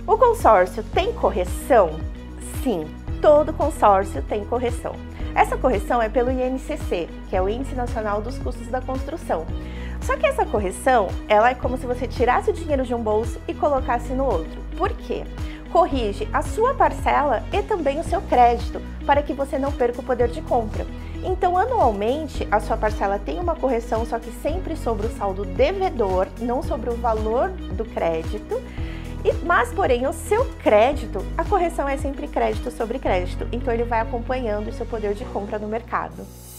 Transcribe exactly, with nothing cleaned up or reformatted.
O consórcio tem correção? Sim, todo consórcio tem correção. Essa correção é pelo I N C C, que é o Índice Nacional dos Custos da Construção. Só que essa correção, ela é como se você tirasse o dinheiro de um bolso e colocasse no outro. Por quê? Corrige a sua parcela e também o seu crédito, para que você não perca o poder de compra. Então, anualmente, a sua parcela tem uma correção, só que sempre sobre o saldo devedor, não sobre o valor do crédito. E, mas, porém, o seu crédito, a correção é sempre crédito sobre crédito, então ele vai acompanhando o seu poder de compra no mercado.